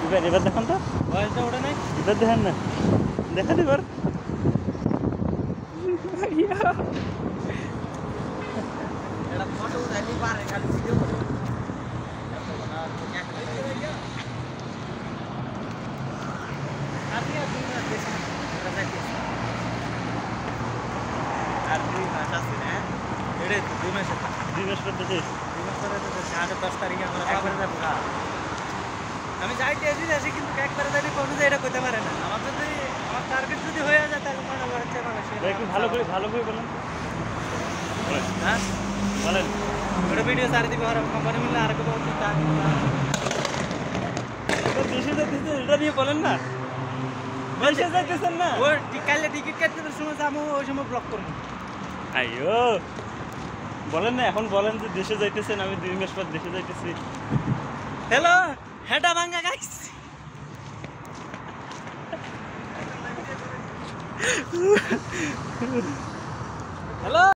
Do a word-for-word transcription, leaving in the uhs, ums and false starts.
এবার এবার দেখান তো ভয়েসটা ওটা নাই এবার দেখেন না দেখান এবার এটা ফটো উঠাইলি পারে খালি ভিডিও করে আপনি আপনি না দেশে এটা দেখি আর দুই মাস আছে না এটা দুই মাস দুই মাস পর দেশে দুই মাস পরে তো আট দশ তারিখে আমরা একবারে যাবো আমি যাইতে আসি আসি কিন্তু একবারে যাইতে কোনো যে এটা করতে পারে না আমার যদি আমার টার্গেট যদি হয়ে যায় তাহলে মনে হচ্ছে ভাই একটু ভালো করে ভালো করে বলেন হ্যাঁ বলেন ওটা ভিডিও সারি দিবে আর কোম্পানি মিলে আর কোনো দেশে যাইতেছে এটা নিয়ে বলেন না দেশে যাইতেছেন না ও কালকে টিকিট কাটতে সময় যাবো ওই সময় ব্লক করবো আইয়ো বলেন না এখন বলেন যে দেশে যাইতেছেন আমি দুই মাস পর দেশে যাইতেছি হ্যালো হেডা ভাঙ্গা গাইস হ্যালো